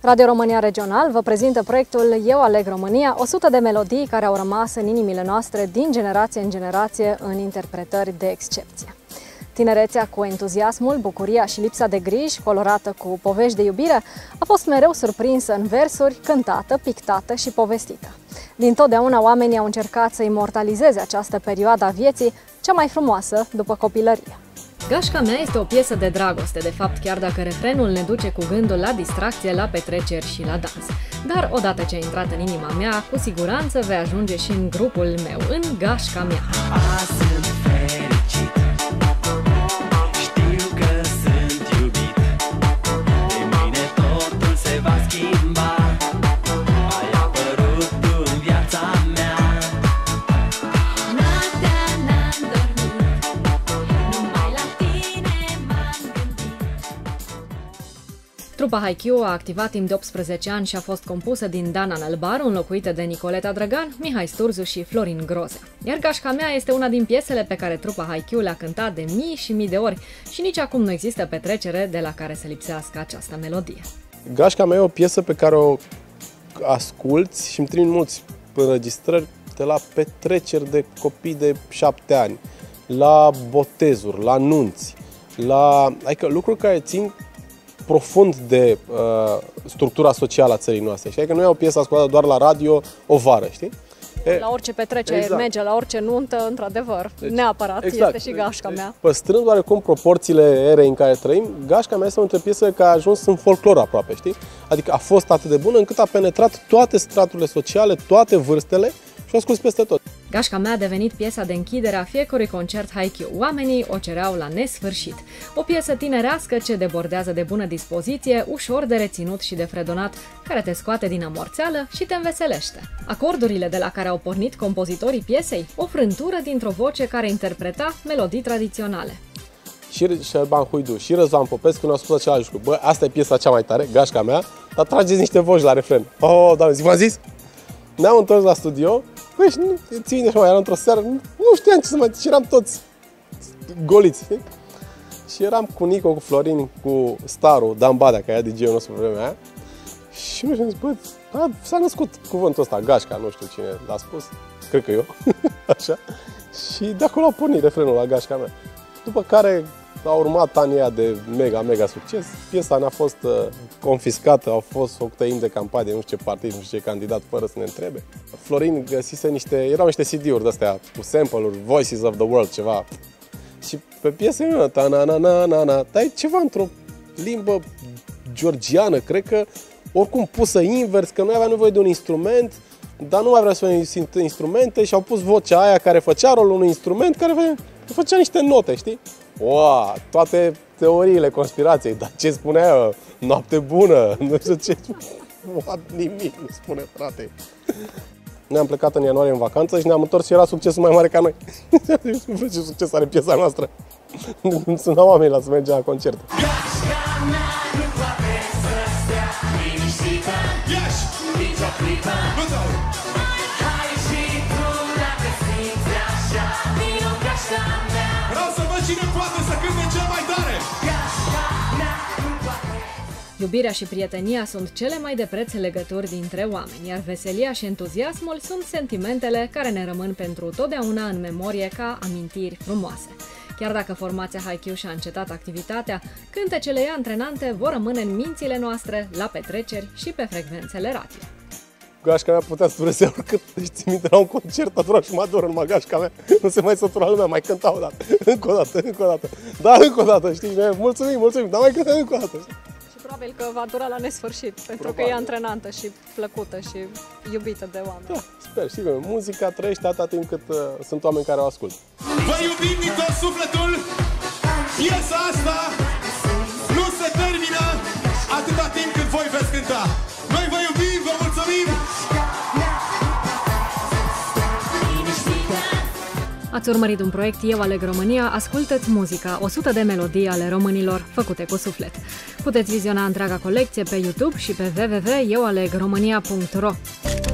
Radio România Regional vă prezintă proiectul Eu aleg România, 100 de melodii care au rămas în inimile noastre din generație în generație în interpretări de excepție. Tinerețea cu entuziasmul, bucuria și lipsa de griji, colorată cu povești de iubire, a fost mereu surprinsă în versuri, cântată, pictată și povestită. Dintotdeauna oamenii au încercat să imortalizeze această perioadă a vieții, cea mai frumoasă după copilărie. Gașca mea este o piesă de dragoste, de fapt, chiar dacă refrenul ne duce cu gândul la distracție, la petreceri și la dans. Dar odată ce ai intrat în inima mea, cu siguranță vei ajunge și în grupul meu, în gașca mea. Trupa Haikyuu a activat timp de 18 ani și a fost compusă din Dana Nălbaru, înlocuită de Nicoleta Drăgan, Mihai Sturzu și Florin Grozea. Iar Gașca mea este una din piesele pe care trupa Haikyuu le-a cântat de mii și mii de ori și nici acum nu există petrecere de la care să lipsească această melodie. Gașca mea e o piesă pe care o asculți și îmi trimit mulți înregistrări de la petreceri de copii de 7 ani, la botezuri, la nunți, adică lucruri care țin profund de structura socială a țării noastre. Adică nu e o piesă ascultată doar la radio o vară, știi? La orice petrecere exact. Merge, la orice nuntă, într-adevăr, deci, neapărat, exact. Este și gașca mea. Păstrând oarecum proporțiile erei în care trăim, gașca mea este o dintre piese care a ajuns în folclor aproape, știi? Adică a fost atât de bună încât a penetrat toate straturile sociale, toate vârstele și o asculți peste tot. Gașca mea a devenit piesa de închidere a fiecărui concert Haikyuu. Oamenii o cereau la nesfârșit. O piesă tinerească ce debordează de bună dispoziție, ușor de reținut și de fredonat, care te scoate din amorțeală și te înveselește. Acordurile de la care au pornit compozitorii piesei, o frântură dintr-o voce care interpreta melodii tradiționale. Și Șerban Huidu și Răzvan Popescu ne-au spus același lucru. Bă, asta e piesa cea mai tare, gașca mea, dar trageți niște voci la refren. Oh, doamne, v-am zis? Ne-am întors la studio. Păi, ții minte așa, eram într-o seară, nu știam ce să mai... Și eram toți goliți, știi? Și eram cu Nico, cu Florin, cu Staru, Dan Badea, care era DJ-ul nostru pe vremea aia. Și nu știu, bă, s-a născut cuvântul ăsta, gașca, nu știu cine l-a spus, cred că eu, așa. Și de acolo a pornit refrenul la gașca mea. După care a urmat anii de mega succes. Piesa ne-a fost confiscată, au fost făcute de campanie, nu știu ce partid, nu știu ce candidat, fără să ne întrebe. Florin găsise erau niște CD-uri de-astea cu sample-uri, Voices of the World, ceva. Și pe piesa mea, ta-na-na-na-na-na, dar e ceva într-o limbă georgiană, cred că oricum pusă invers, că noi aveam nevoie de un instrument, dar nu mai vreau să fie instrumente și au pus vocea aia care făcea rolul unui instrument, care făcea niște note, știi? Wow, toate teoriile conspirației, dar ce spunea eu? Noapte bună, nu știu ce, nimic nu spune, frate. Ne-am plecat în ianuarie în vacanță și ne-am întors și era succesul mai mare ca noi. Ce succes are piesa noastră. Îmi sunau oamenii la să mergem la concert. Iubirea și prietenia sunt cele mai de preț legături dintre oameni, iar veselia și entuziasmul sunt sentimentele care ne rămân pentru totdeauna în memorie ca amintiri frumoase. Chiar dacă formația Haikyuu și-a încetat activitatea, cântecele ei antrenante vor rămâne în mințile noastre, la petreceri și pe frecvențele radio. Gașca mea putea să dureze oricât, deci țin minte, la un concert a durat jumătate de oră numai gașca mea, nu se mai sătura lumea, mai cânta o dată, încă o dată, da, încă o dată, știi, mulțumim, dar mai cânta încă o dată, știi? Probabil că va dura la nesfârșit, pentru că e antrenantă și plăcută și iubită de oameni. Da, sper, știi că muzica trăiește atâta timp cât sunt oameni care o ascultă. Vă iubim din tot sufletul, piesa asta nu se termină atâta timp cât voi veți cânta. Noi vă iubim, vă mulțumim! Ați urmărit un proiect Eu aleg România, ascultă-ți muzica, 100 de melodii ale românilor făcute cu suflet. Puteți viziona întreaga colecție pe YouTube și pe www.eualegromania.ro.